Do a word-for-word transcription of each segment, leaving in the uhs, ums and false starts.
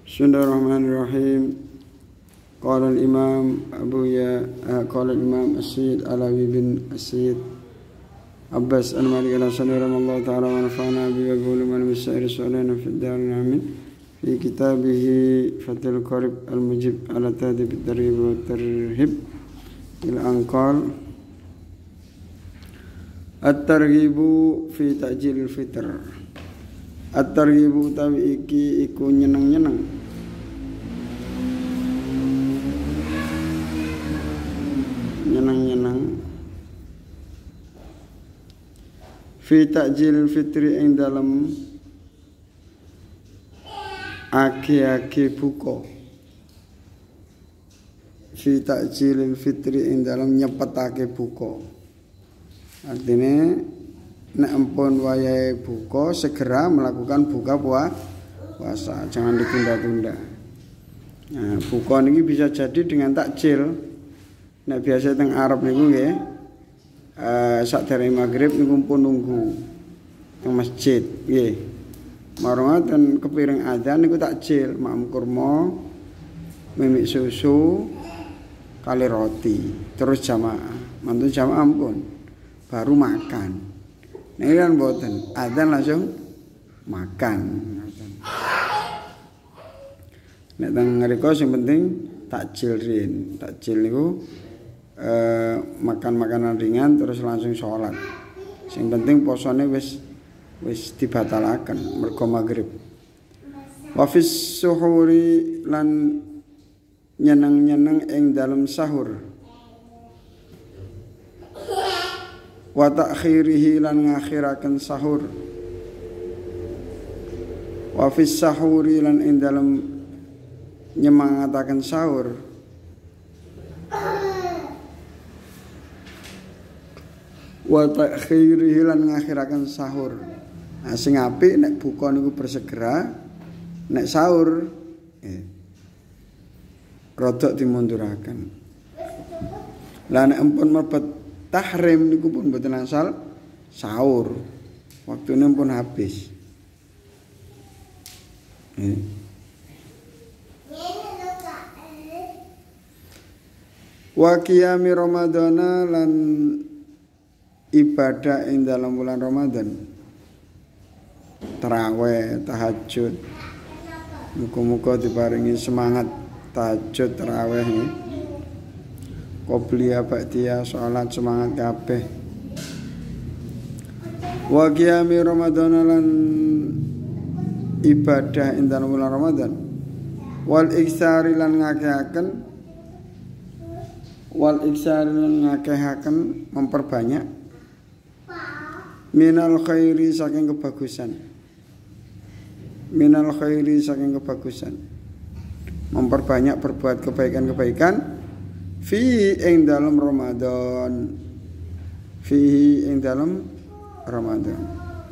Bismillahirrahmanirrahim. Qala al-Imam Abu Ya qala al-Imam As-Sayyid Alawi bin As-Sayyid Abbas An-Malik al-Hasan rahimahullah ta'ala wa nafa'ana bi wa qulu man bisairi su'alana fi ad-darin amin fi kitabihi Fathul Qarib al-Mujib ala tadib at-tarhib wa at-tarhib ila anqal at-targhibu fi ta'jil fitr. At-targhibu utawi iki iku nyeneng-nyeneng nyenang-nyenang fi ta'jil fitri ing dalem ake-ake buka fi ta'jil fitri ing dalem nyepetake buka. Artinya nek ampun wayahe buka segera melakukan buka puasa, jangan ditunda-tunda. Nah, buka niki bisa jadi dengan takjil. Nek biasa teng Arab niku nggih eh sakderenge magrib niku pun nunggu teng masjid nggih. Marang kepiring adzan niku takjil, makmum kurma, mimik susu, kali roti, terus jamaah. Mantun jamaah ampun baru makan. Nek kan mboten, adzan langsung makan. Nek teng ngriko sing penting takjil rin. Takjil niku Eh, makan makanan ringan terus langsung sholat. Yang penting posone wis wis dibatalaken mergo maghrib. Wa fis suhuri lan nyeneng-nyeneng ing dalam sahur. Wa ta'khirihi lan ngakhiraken sahur. Wa fis sahuri lan ing dalam nyemangataken sahur. Wa ta'khirihi lan ngakhiraken sahur. Nah sing apik nek buka niku bersegera, nek sahur eh rodok dimunduraken. Lah nek ampun mlebet tahrim niku pun mboten asal sahur. Waktune pun habis. Eh. Wa qiyami ramadhana lan ibadah ing dalam bulan Ramadan, tarawih, tahajud. Muga-muga diparingi semangat tahajud, tarawih nggih. Qobliyah, ba'diyah, salat semangat kabeh. Wa qiyami Ramadan lan ibadah ing dalam bulan Ramadan. Wal iksari lan ngakehaken wal iksari lan ngakehaken memperbanyak minal khairi saking kebagusan. Minal khairi saking kebagusan. Memperbanyak berbuat kebaikan-kebaikan fi ing dalam Ramadan. Fi ing dalam Ramadan.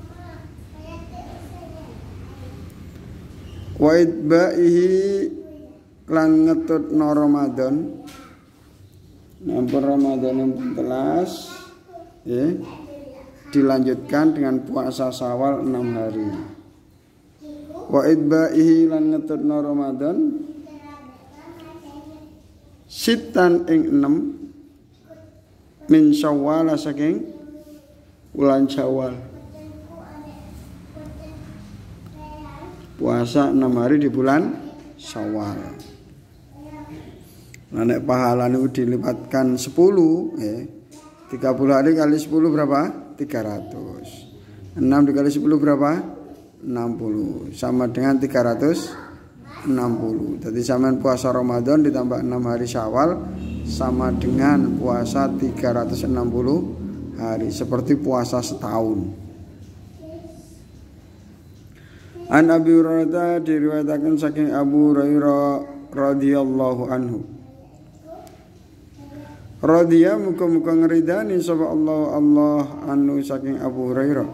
Wa idba'ihi lan ngetutno Ramadan. Nampun Ramadan yang telas ya. Dilanjutkan dengan puasa Syawal enam hari. Wa idba'ihi lan ngetutno Ramadan sitan ing enam min Syawal saking bulan Syawal. Puasa enam hari di bulan Syawal. Nah nek pahala niku dilipatkan sepuluh eh tiga puluh hari kali sepuluh berapa? tiga ratus. enam dikali sepuluh berapa? enam puluh. Sama dengan tiga ratus enam puluh. Jadi sampean puasa Ramadan ditambah enam hari Syawal sama dengan puasa tiga ratus enam puluh hari, seperti puasa setahun. An Abi Hurairah diriwayatkan saking Abu Hurairah radhiyallahu anhu. Radhiya muga-muga ngridani sapa Allah Allah anu saking Abu Hurairah.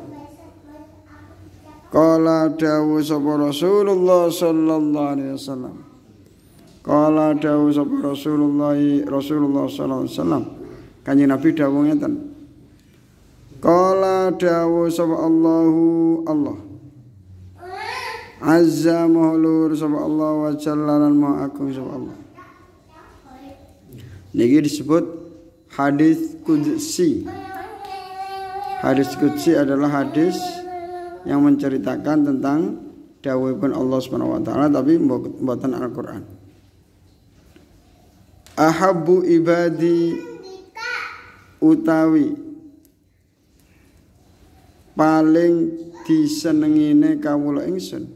Qala dawu sapa Rasulullah sallallahu alaihi wasallam. Qala dawu sapa Rasulullah Rasulullah sallallahu alaihi wasallam. Kanjeng Nabi dawuh ngeten. Qala dawu sapa Allahu Allah. Azza mahlur sapa Allah wa jalla lan maha agung sapa Allah. Niki disebut hadis qudsi. Hadis qudsi adalah hadis yang menceritakan tentang dawuhipun Allah Subhanahu wa taala tapi mboten Al-Qur'an. Ahabbu ibadi utawi paling disenengine kawula ingsun.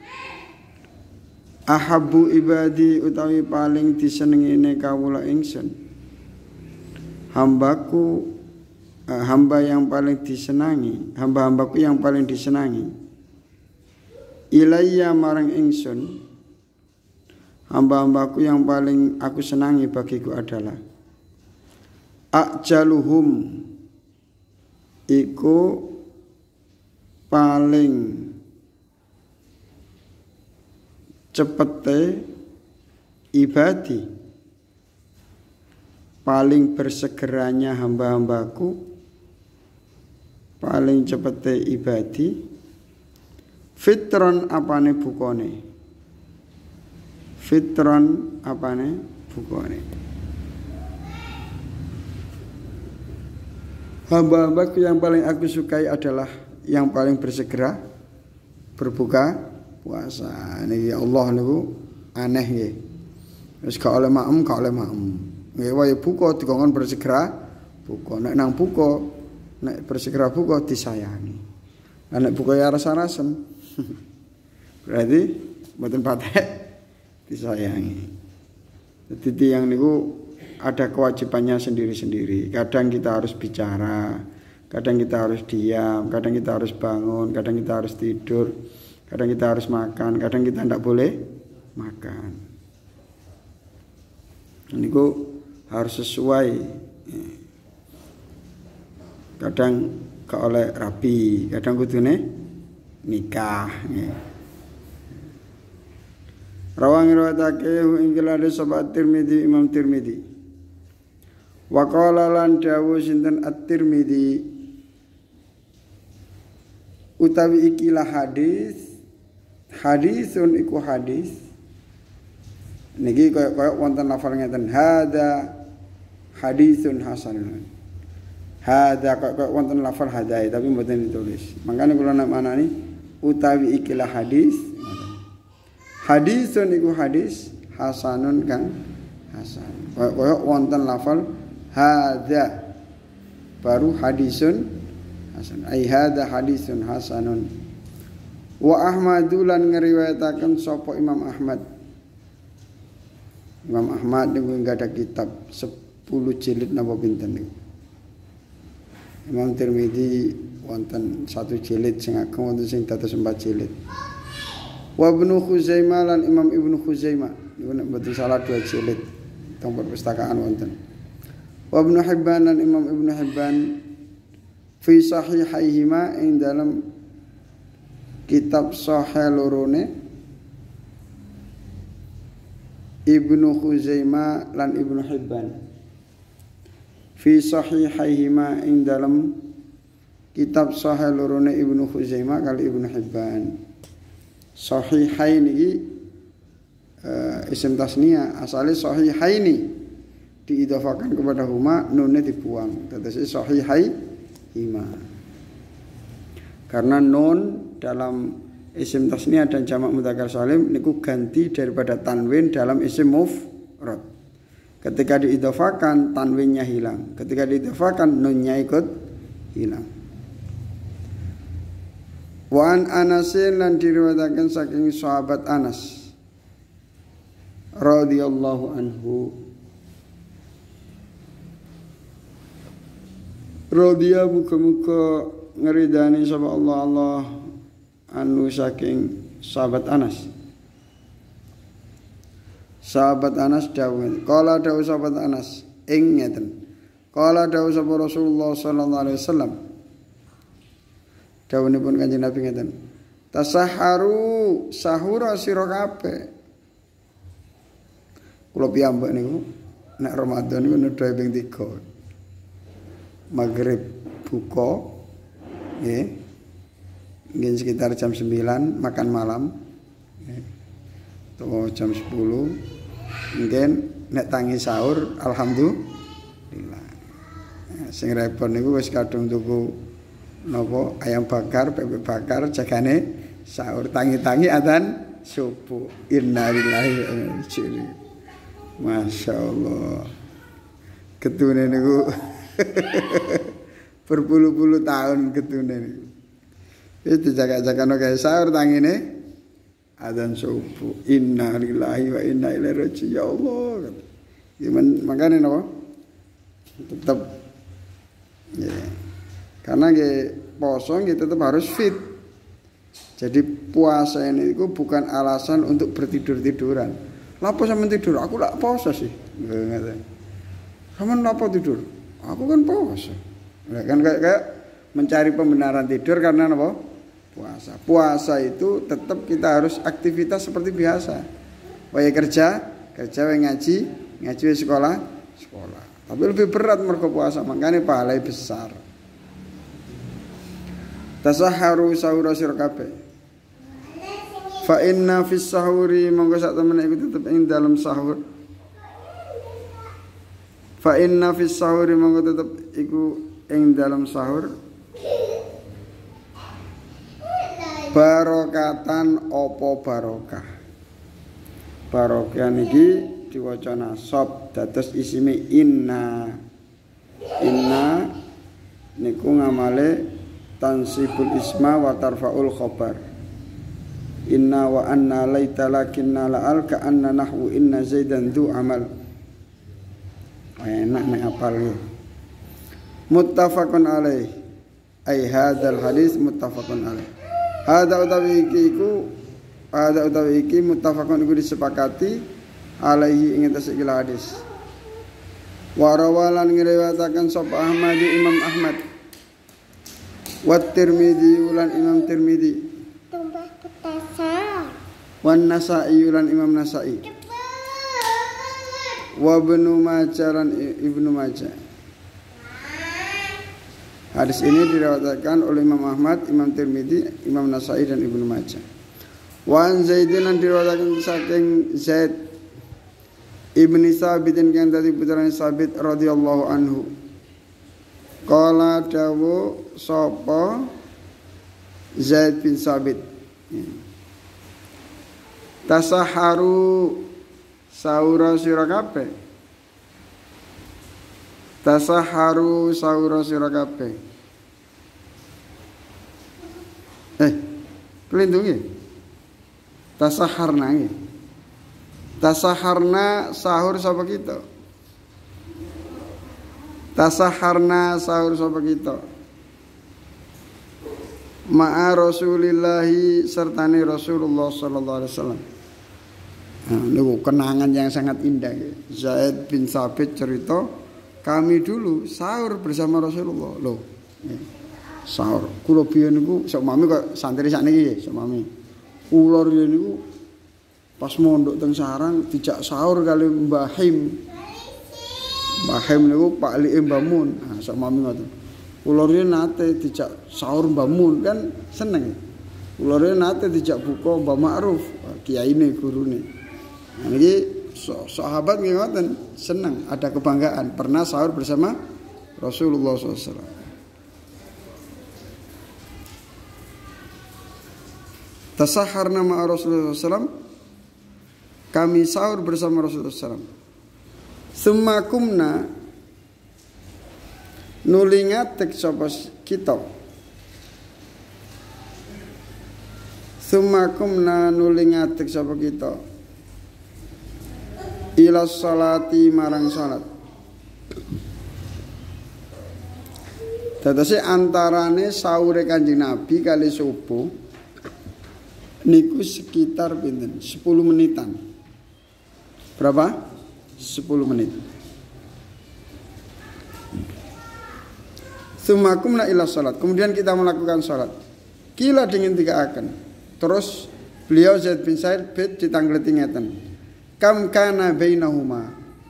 Ahabbu ibadi utawi paling disenengine kawula ingsun. Hambaku eh, hamba yang paling disenangi, hamba-hambaku yang paling disenangi. Ilayya marang ingsun. Hamba-hambaku yang paling aku senangi bagiku adalah ajaluhum iku paling cepete ibadi, paling bersegeranya hamba-hambaku, paling cepete ibadi, fitron apane bukone, fitron apane bukone. Hamba-hambaku yang paling aku sukai adalah yang paling bersegera berbuka puasa. Niki Allah niku aneh nggih. Wis gak oleh maem, gak oleh maem. Nggih wae buka dikongkon bersegera buka. Nek nang buka, nek bersegera buka disayangi. Lah nek buka ya rasa-rasem. Berarti mboten patek disayangi. Jadi tiyang niku ada kewajibannya sendiri-sendiri. Kadang kita harus bicara, kadang kita harus diam, kadang kita harus bangun, kadang kita harus tidur, kadang kita harus makan, kadang kita tidak boleh makan. Ini kok harus sesuai. Kadang gak oleh rapi, kadang kudune nikah. Rawang riwayatake ing kelade sahabat Tirmidzi, Imam Tirmidzi. Wa qala lan dawuh sinten At-Tirmidzi utawi ikilah hadis, hadisun iku hadis niki kaya-kaya wonten lafal ngeten hada hadisun hasanun. Hada kaya wonten lafal hadai tapi mboten ditulis. Makanya kula nak manani utawi ikilah hadis. Hadisun iku hadis hasanun kang hasan. Kaya wonten lafal hada baru hadisun hasan. Ai hada hadisun hasanun. Wa Ahmadulan ngeriwayataken sapa Imam Ahmad. Imam Ahmad niku enggak ada kitab sepuluh jilid napa pinten niku. Imam Tirmidzi wonten satu jilid sing ageng wonten sing dados empat jilid. Wa Ibnu Khuzaimah lan Imam Ibnu Khuzaimah niku nek mboten salah dua jilid teng perpustakaan wonten. Wa Ibnu Hibban lan Imam Ibnu Hibban fi sahihaihima ing dalam kitab sahih lorone Ibnu Khuzaimah lan Ibnu Hibban fi sahihaihima ing dalam kitab sahih lorone Ibnu Khuzaimah kali Ibnu Hibban. Sahihain iki uh, isim tasniah asale sahihaini diidhafakan kepada huma nunnya dibuang tetapi sahihai hima karena nun dalam isim tasniah dan jamak mudzakkar salim niku ganti daripada tanwin dalam isim mufrad. Ketika diidhafakan tanwinnya hilang, ketika diidhafakan nunnya ikut hilang. Wa an Anasin lan diriwayatkan saking sahabat Anas radhiyallahu anhu radhiya muga-muga ngeridani sapa Allah Allah anu saking sahabat Anas. Sahabat Anas dawuh, qala dawuh sahabat Anas ing ngeten. Qala dawuh sapa Rasulullah sallallahu alaihi wasallam. Dawuhipun Kanjeng Nabi ngeten. Tasaharu sahura sira kabeh. Kula piyambak niku nek Ramadan niku nedha ping tiga. Maghrib buka nggih. Mungkin sekitar jam sembilan makan malam. Tuh jam sepuluh mungkin nek tangi sahur alhamdulillah. Sing repot niku wis kadung tuku napa ayam bakar, bebek bakar jagane sahur tangi-tangi adzan subuh. Innalillahi wa inna ilaihi raji'un. Masyaallah. Ketune niku berpuluh-puluh tahun ketune niku. Wis dijaga-jagano kae sahur tangine adzan subuh. Innalillahi wa inna ilaihi raji'un. Ya Allah. Gimana makane napa? Tetap ya. Karena nggih poso nggih tetap harus fit. Jadi puasa ini itu bukan alasan untuk bertidur-tiduran. Lapo sampean tidur? Aku lak poso sih. Ngoten. Sampean lapo tidur? Aku kan poso. Ya kan kayak, kayak mencari pembenaran tidur karena apa? Puasa. Puasa itu tetap kita harus aktivitas seperti biasa. Wae kerja, kerja wae ngaji, ngaji wae sekolah, sekolah. Tapi lebih berat mergo puasa, makanya pahalanya besar. Tasahharu sahur sira kabeh. Fa inna fis sahuri monggo sak temene iku tetep ing dalam sahur. Fa inna fis sahuri monggo tetep iku ing dalam sahur. Barokatan opo barokah. Barokah niki diwaca nasab dados isine inna. Inna niku ngamale tansibul isma wa tarfaul khabar. Inna wa anna laita lakinna la'al ka anna nahwu inna zaidan du amal. Enak nek apal iki. Muttafaqun alaih. Ai hadzal hadis muttafaqun alaih. Hadza utawi iki iku hadza utawi iki muttafaqun iku disepakati alaihi ing atas iki hadis. Wa rawalan ngriwayataken sapa Ahmad Imam Ahmad. Wa Tirmidzi ulan Imam Tirmidzi. Wan Nasa'i ulan Imam Nasa'i. Wa Ibnu Majah lan Ibnu Majah. Hadis ini diriwayatkan oleh Imam Ahmad, Imam Tirmidzi, Imam Nasa'i dan Ibnu Majah. Wa an Zaidin lan diriwayatkan saking Zaid Ibni Sabit yang tadi putrane Sabit radhiyallahu anhu. Qala dawu sapa Zaid bin Sabit. Tasaharu sahura sira kabeh. Tasaharu sahura sira kabeh. Eh, kelindungi. Tasaharna nggih. Tasaharna sahur sapa kita? Tasaharna sahur sapa kita? Ma'a Rasulillahi sertane Rasulullah sallallahu alaihi wasallam. Nah, niku kenangan yang sangat indah. Zaid bin Sabit cerita, kami dulu sahur bersama Rasulullah. Loh, sahur. Kula biyen niku sok mami kok santri sakniki, sok mami. Kula riyen niku pas mondok teng sarang dijak sahur kali Mbah Him. Mbah Him niku Pak Li Mbah Mun. Nah, sok mami ngoten. Kula riyen nate dijak sahur Mbah Mun kan seneng. Kula riyen nate dijak buka Mbah Ma'ruf, kiyaine gurune. Nah, ini sahabat nggih ngoten seneng, ada kebanggaan pernah sahur bersama Rasulullah sallallahu alaihi wasallam. Tasaharna ma'a Rasulullah sallallahu alaihi wasallam, kami sahur bersama Rasulullah sallallahu alaihi wasallam. Summa kumna nulingatek sapa kita. Summa kumna nulingatek sapa kita. Ila salati marang salat. Dadose antarane sahure Kanjeng Nabi kali subuh niku sekitar pinten? sepuluh menitan. Berapa? sepuluh menit. Sumakumna ila salat. Kemudian kita melakukan salat. Kila dingin tiga akan. Terus beliau Zaid bin Sabit ditanggleti ngeten. Kam kana bainahuma.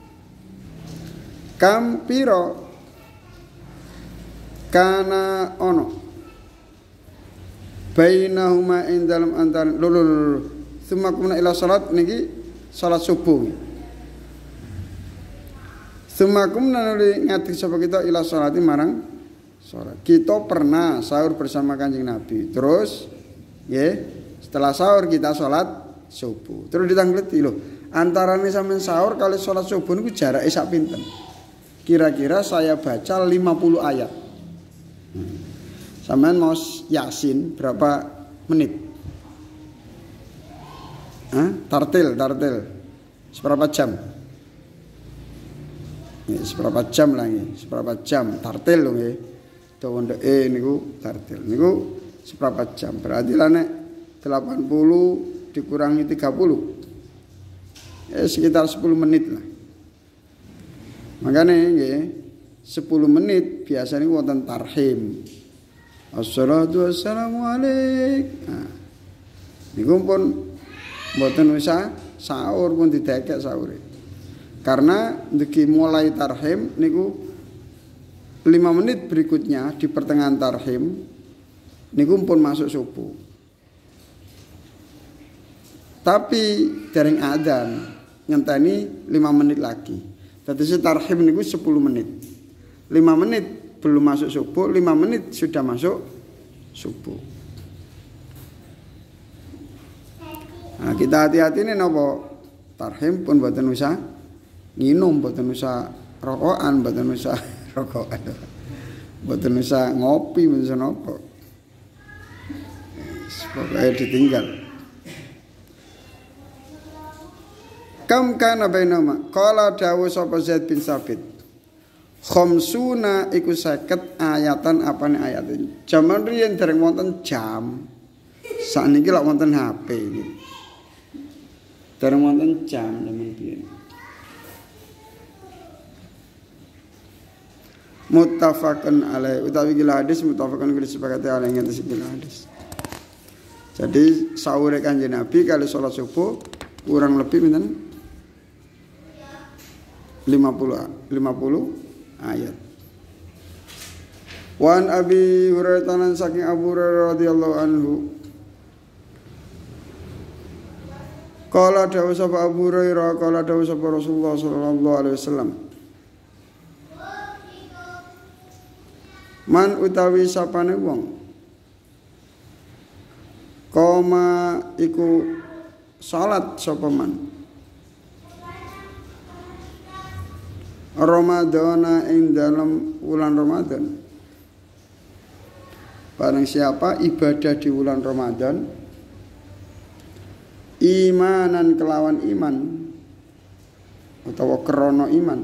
Kam piro kana ono bainahuma ing dalam antara lulul Tsumma kumna ila salat niki salat subuh. Tsumma kumna nuli ngadeg sapa kita ila salati marang salat. Kita pernah sahur bersama Kanjeng Nabi. Terus nggih, setelah sahur kita salat subuh. Terus ditangleti lho, antarane sampean sahur kali salat subuh niku jarake sak pinten? Kira-kira saya baca lima puluh ayat. Sampean mau Yasin berapa menit? Hah? Tartil, tartil. Seberapa jam? Ya, seberapa jam lagi? Seberapa jam? Tartil loh nggih. Dawa ndeke niku tartil. Niku seberapa jam? Berarti lah nek delapan puluh dikurangi tiga puluh. Ya sekitar sepuluh menit lah. Makanya nggih, sepuluh menit biasanya wonten tarhim. Assalatu wassalamu alaik. Nah, niku pun mboten usah sahur pun didekek sahur. Karena ndiki mulai tarhim niku lima menit berikutnya di pertengahan tarhim niku pun masuk subuh. Tapi dereng adzan ngenteni lima menit lagi. Dadi tarhim niku sepuluh menit. lima menit belum masuk subuh, lima menit sudah masuk subuh. Nah, kita hati-hati nih nopo tarhim pun mboten usah nginum, mboten usah rokokan, mboten usah rokokan, mboten usah ngopi, mboten usah nopo. Pokoknya ditinggal. Kam kana bainama qala dawu sapa Zaid bin Sabit. Khamsuna iku seket ayatan apane ayat iki. Jaman riyen dereng wonten jam. Sakniki lak wonten H P iki. Dereng wonten jam jaman biyen. Muttafaqun alaih utawi gila hadis muttafaqun kuwi disepakati alaih ngatas gila hadis. Jadi sahur Kanjeng Nabi kali salat subuh kurang lebih pinten? lima puluh ayat. Wan Abi Hurairah tanan saking Abu Hurairah radhiyallahu anhu. Qala dawu sapa Abu Hurairah, qala dawu sapa Rasulullah sallallahu alaihi wasallam. Man utawi sapane wong koma iku salat sapa man Ramadana ing dalam bulan Ramadan. Barang siapa ibadah di bulan Ramadan imanan kelawan iman utawa krana iman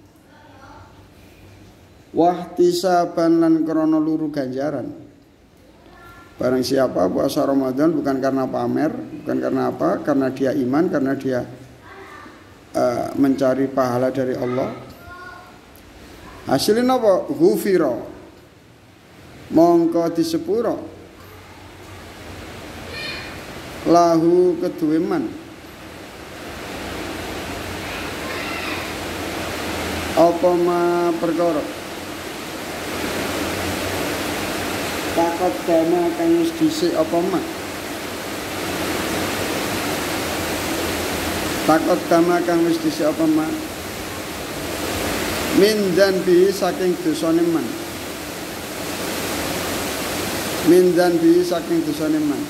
wahtisaban lan krana luru ganjaran. Barang siapa puasa Ramadan bukan karena pamer, bukan karena apa? Karena dia iman, karena dia uh, mencari pahala dari Allah. Hasilnya apa? Ghufira. Mongko disepuro lahu kedue man apa ma perkara takut dana kang wis dhisik apa ma takut dana kang wis dhisik apa ma min dan bi saking dosane man min dan bi saking dosane man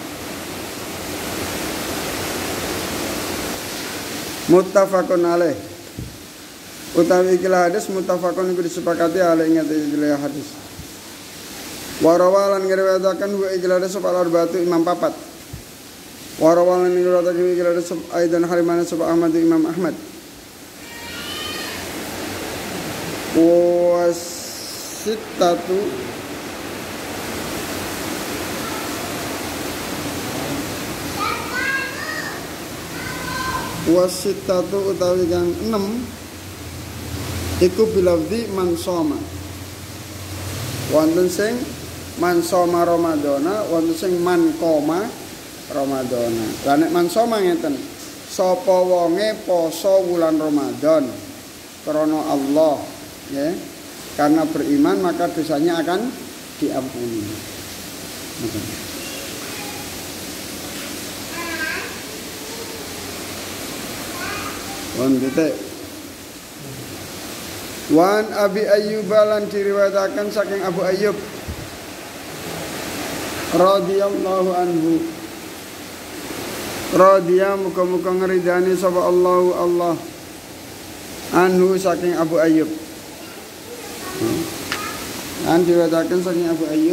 muttafaqun alaih utawi ikilah hadis muttafaqun iku disepakati alaih ingati ikilah hadis warawalan ngriwayataken wa ikilah hadis sapa arba'atu imam papat warawalan ngriwayataken ikilah hadis aidan harimana sapa Ahmad Imam Ahmad wasittatu wasitatu utawi kang enam iku bilafzi man soma wonten sing man soma Ramadana wonten sing man koma Ramadana. Lah nek man soma ngeten sapa wonge poso wulan Ramadan krana Allah ya karena beriman maka dosanya akan diampuni. Wan titik. Wan Abi Ayyub lan diriwayataken saking Abu Ayyub radhiyallahu anhu. Radhiya muga-muga ngridani sapa Allahu Allah anhu saking Abu Ayyub. Lan diriwayataken saking Abu Ayyub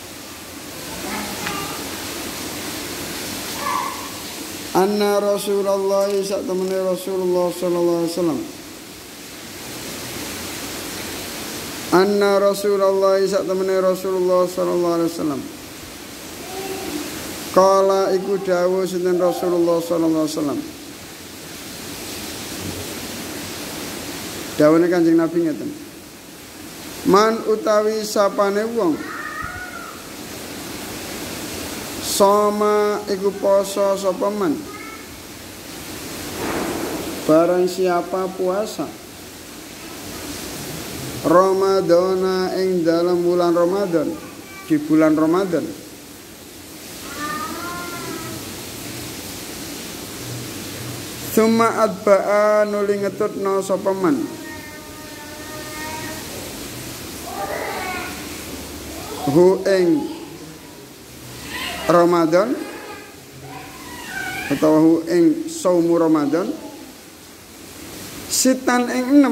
anna Rasulullah sak temene Rasulullah sallallahu alaihi wasallam anna Rasulullah sak temene Rasulullah sallallahu alaihi wasallam kala iku dawuh sinten Rasulullah sallallahu alaihi wasallam dawuhne Kanjeng Nabi ngeten man utawi sapane wong sama iku poso sapa man barang siapa puasa Ramadana ing dalam bulan Ramadan di bulan Ramadan summa adba'a nuli ngetutna sapa man hu ing Ramadan utawa hu ing saumu Ramadan sitan ing enam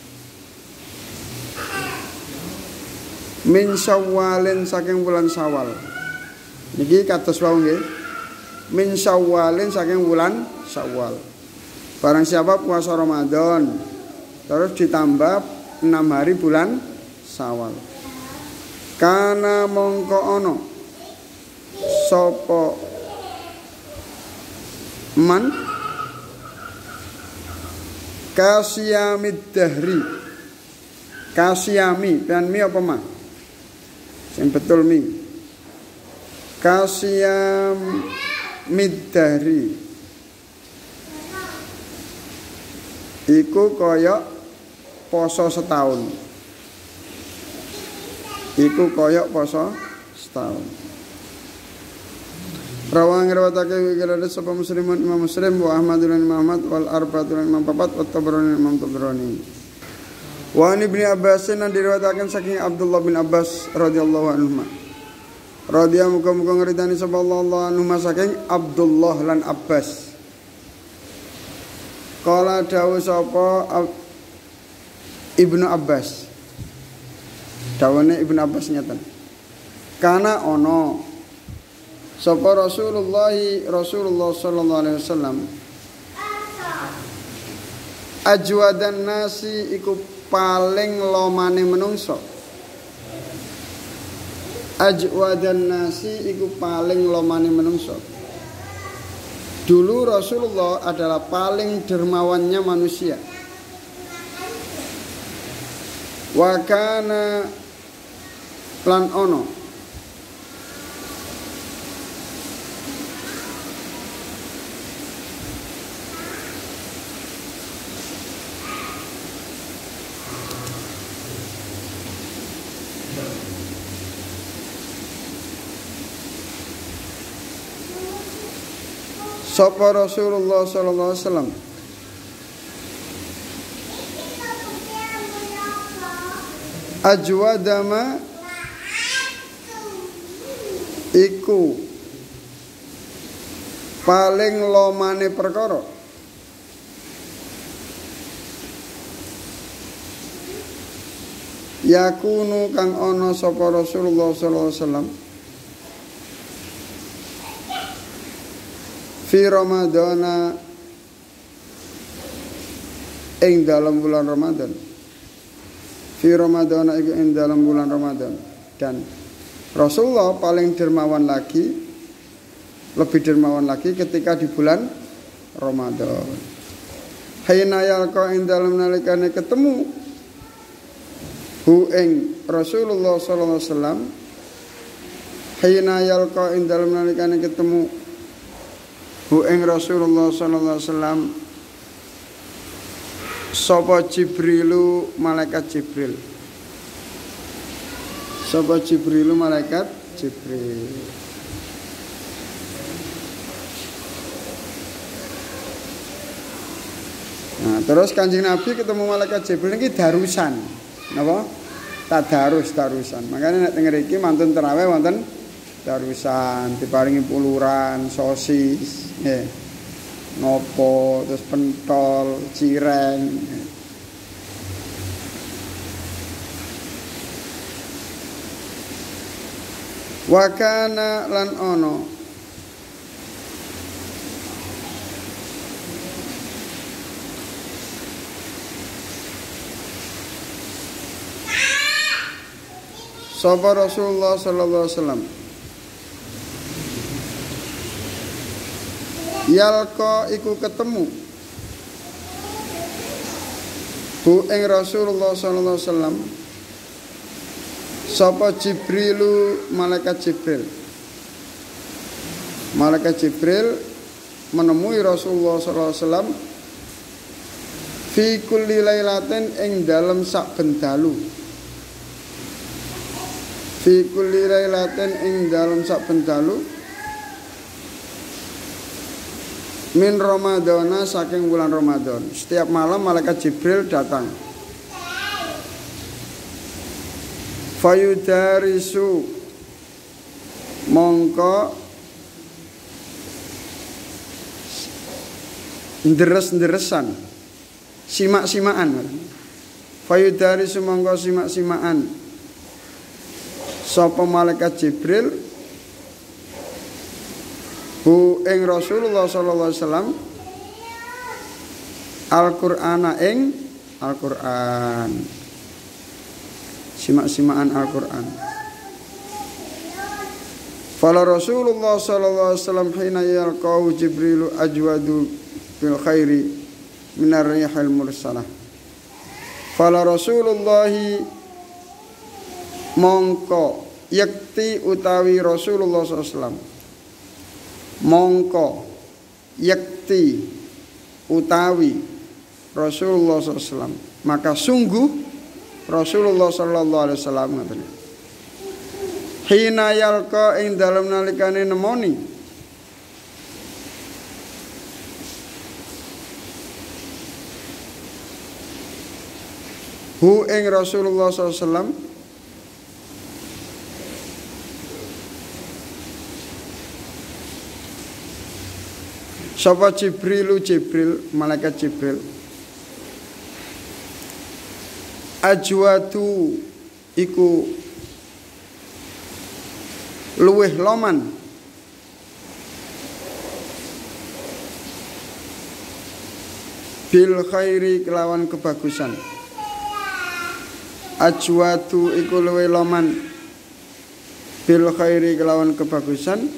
min Syawalin saking bulan Syawal niki kados wau nggih min Syawalin saking bulan Syawal. Barang siapa puasa Ramadan terus ditambah enam hari bulan Syawal kana mongko ono sapa man kasyamid dahri kasyami dan mi apa mah sing betul mi kasyamid dahri iku kaya poso setahun. Iku kaya poso setahun. Rawang riwayatake iki sapa Muslimun Imam Muslim wa Ahmad lan Imam Ahmad wal arba'atu lan Imam Papat wa Tabrani Imam Tabrani. Wa an Ibnu Abbas lan diriwayataken saking Abdullah bin Abbas radhiyallahu anhu. Radhiyallahu muga-muga ngridani sapa Allah anhu saking Abdullah lan Abbas. Kala dawuh sapa Ibnu Abbas. Dawuhne Ibnu Abbas nyata. Kana ono sapa Rasulullah Rasulullah sallallahu alaihi wasallam ajwadan nasi iku paling lomane menungso. Ajwadan nasi iku paling lomane menungso. Dulu Rasulullah adalah paling dermawannya manusia. Wa kana lan ono sapa Rasulullah sallallahu alaihi wasallam ajwadama iku paling lomane perkara yakunu kang ana sapa Rasulullah sallallahu alaihi wasallam fi Ramadana ing dalam bulan Ramadan fi Ramadana ing dalam bulan Ramadan dan Rasulullah paling dermawan lagi lebih dermawan lagi ketika di bulan Ramadan hayna yalqa ing dalam nalikane ketemu hu ing Rasulullah sallallahu alaihi wasallam hayna yalqa ing dalam nalikane ketemu hu ing Rasulullah sallallahu alaihi wasallam sapa Jibrilu malaikat Jibril sapa Jibrilu malaikat Jibril Nah, terus Kanjeng Nabi ketemu malaikat Jibril niki darusan. Napa? Tadarus darusan. Makanya nek teng mriki mantun tarawih wonten darusan, diparingi puluran, sosis, nggih. Nopo, terus pentol, cireng. Wakana lan ono sapa Rasulullah sallallahu alaihi wasallam yalqa iku ketemu bu ing Rasulullah sallallahu alaihi wasallam sapa Jibrilu malaikat Jibril. Malaikat Jibril menemui Rasulullah sallallahu alaihi wasallam fi kulli lailatin ing dalem saben dalu. Fi kulli lailatin ing dalem saben dalu min Ramadana saking bulan Ramadan. Setiap malam malaikat Jibril datang. Fayudarisu mongko nderes-nderesan simak-simaan. Fayudarisu mongko simak-simaan sapa malaikat Jibril hu ing Rasulullah sallallahu alaihi wasallam Al-Qur'ana ing Al-Qur'an. Simak-simaan Al-Qur'an. Fala Rasulullah sallallahu alaihi wasallam hina yalqau Jibril ajwadu bil khairi minar rihil mursalah. Fala Rasulullah mongko yakti utawi Rasulullah sallallahu alaihi wasallam mongko yakti utawi Rasulullah sallallahu alaihi wasallam maka sungguh Rasulullah sallallahu alaihi wasallam ngaten hina yalqa ing dalem nalikane nemoni hu ing Rasulullah sallallahu alaihi wasallam sapa Jibrilu Jibril malaikat Jibril ajwatu iku luweh loman bil khairi kelawan kebagusan. Ajwatu iku luweh loman bil khairi kelawan kebagusan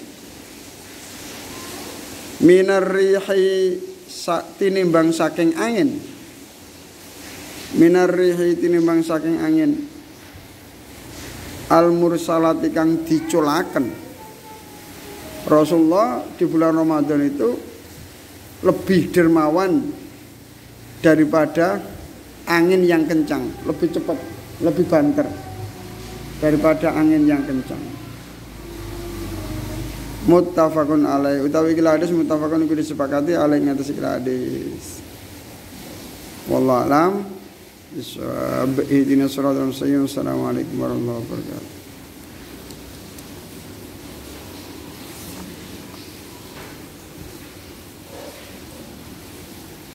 minar rihi tinimbang saking angin. Minar rihi tinimbang saking angin al mursalati kang diculaken. Rasulullah di bulan Ramadan itu lebih dermawan daripada angin yang kencang, lebih cepat, lebih banter daripada angin yang kencang. Muttafaqun alaih utawi iki hadis muttafaqun iku disepakati alaih ngatas iki hadis. Wallahu alam. Bismillahirrahmanirrahim. Assalamualaikum warahmatullahi wabarakatuh.